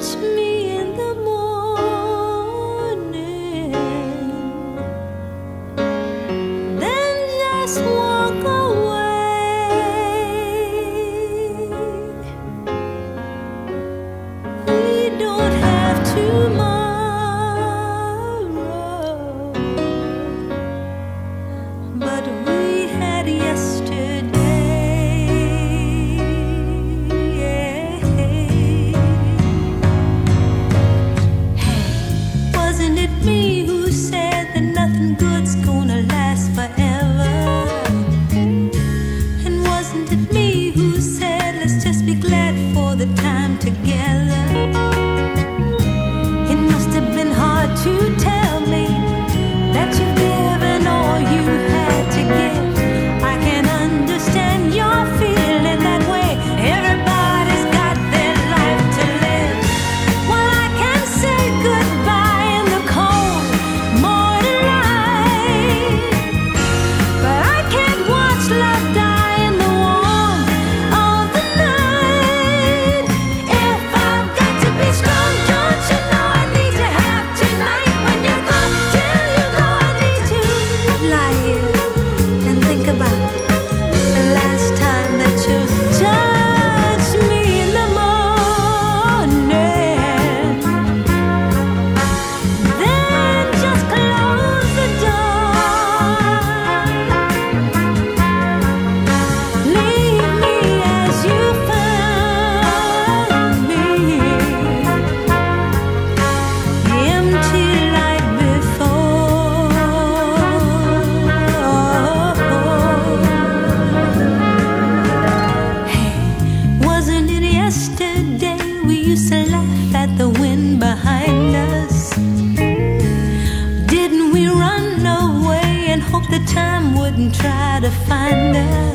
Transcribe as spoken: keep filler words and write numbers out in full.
touch me in the morning, then just walk away. We don't have tomorrow, but we had yesterday. Wasn't it me who said that nothing good's gonna last forever? And wasn't it me who said let's just be glad for the time together? It must have been hard to tell me that you've given all you had to give. I can understand you're feeling that way. Everybody's got their life to live. Well, I can say goodbye in the cold morning light, but I can't watch love die in the warmth of the night. If I've got to be strong, don't you know I need to have tonight? When you go, till you go, I need to lie here and think about the last time that you touched me in the morning. Then just close the door. Leave me as you found me, empty like before. Hey, wasn't it yesterday we used to laugh at the wind behind us? Didn't we run away and hope the time wouldn't try to find us?